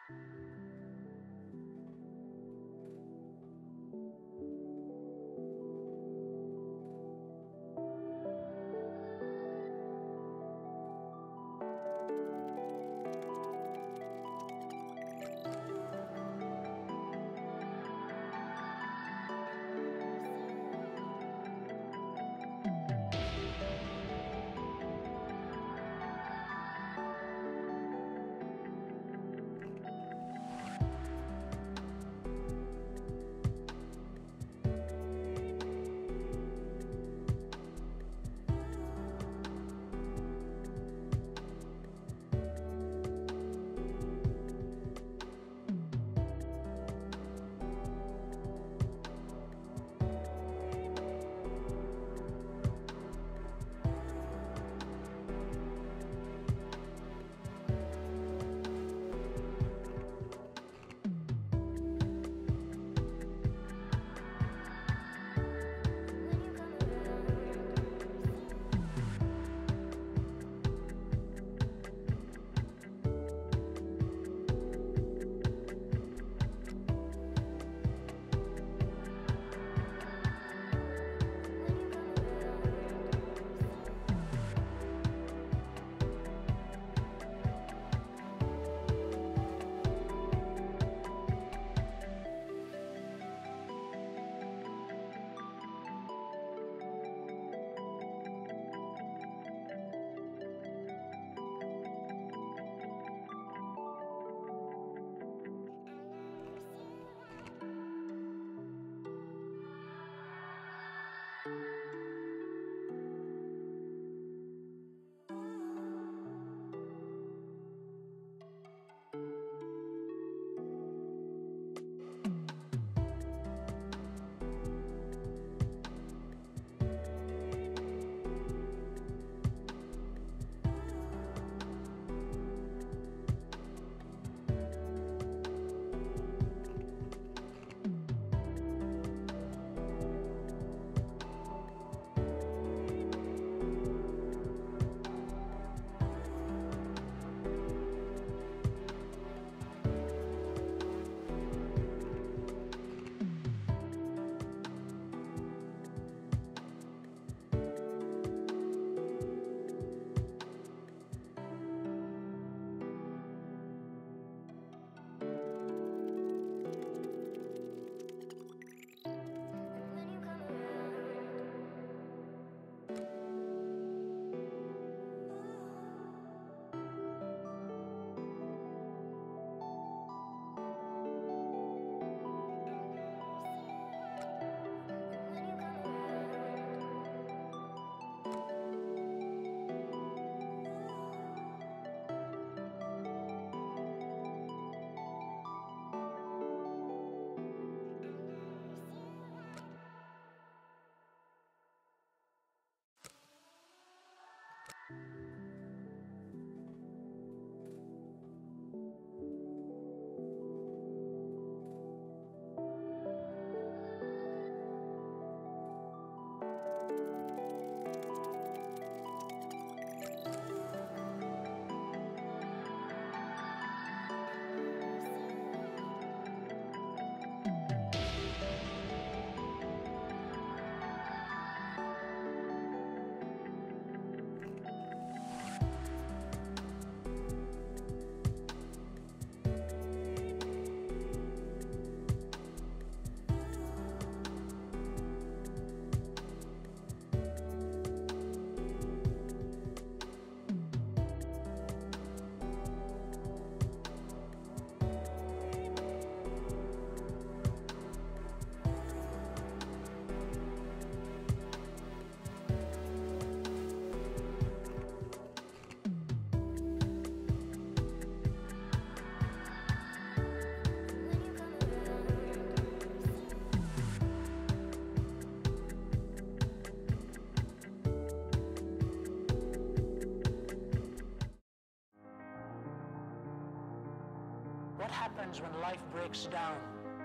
What happens when life breaks down?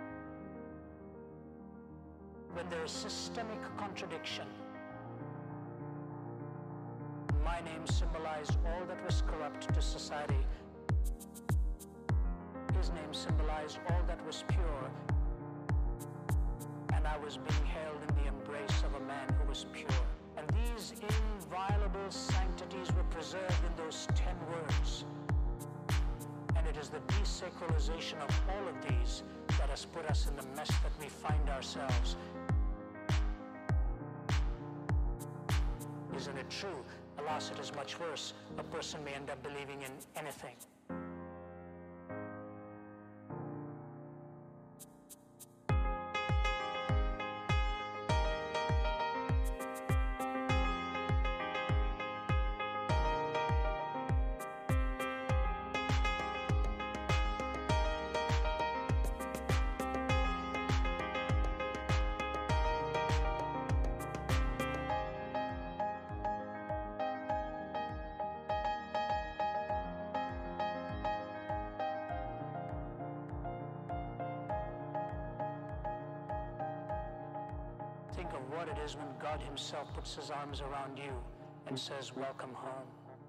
When there is systemic contradiction? My name symbolized all that was corrupt to society. His name symbolized all that was pure, and I was being held in the embrace of a man who was pure. And these inviolable sanctities were preserved in those 10 words. And it is the desacralization of all of these that has put us in the mess that we find ourselves. Isn't it true? Alas, it is much worse. A person may end up believing in anything. Think of what it is when God Himself puts His arms around you and says, "Welcome home."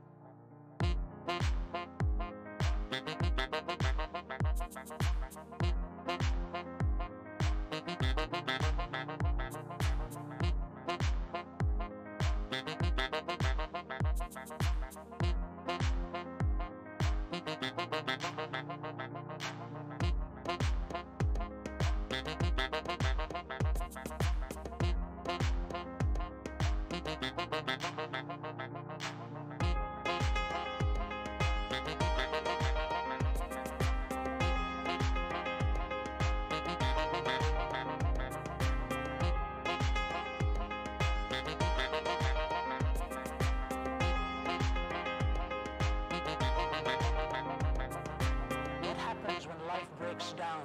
Down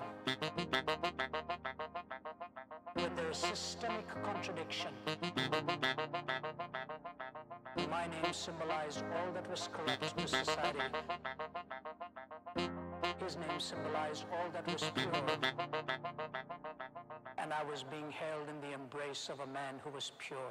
when there is systemic contradiction. My name symbolized all that was corrupt to society. His name symbolized all that was pure, and I was being held in the embrace of a man who was pure.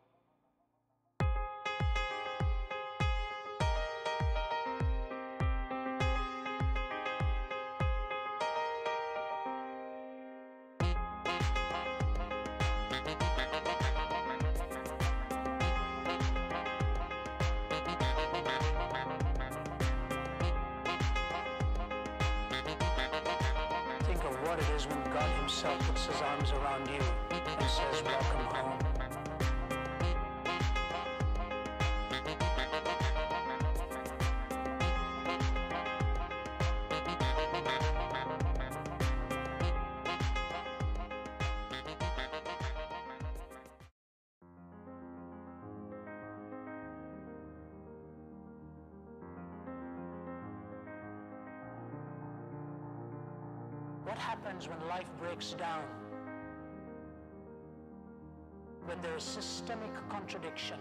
What it is when God Himself puts His arms around you and says, "Welcome home." What happens when life breaks down? When there is systemic contradiction.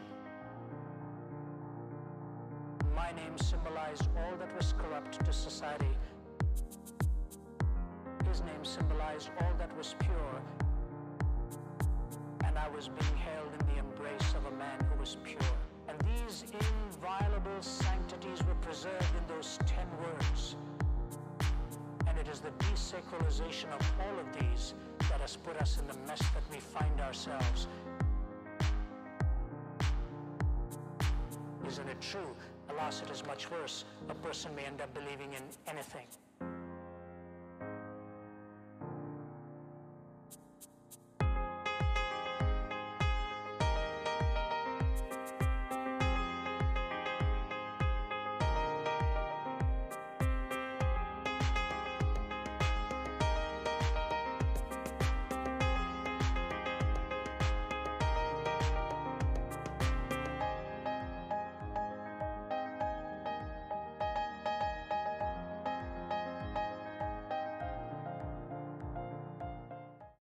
My name symbolized all that was corrupt to society. His name symbolized all that was pure, and I was being held in the embrace of a man who was pure. And these inviolable sanctities were preserved in those 10 words. And it is the desacralization of all of these that has put us in the mess that we find ourselves. Isn't it true? Alas, it is much worse. A person may end up believing in anything.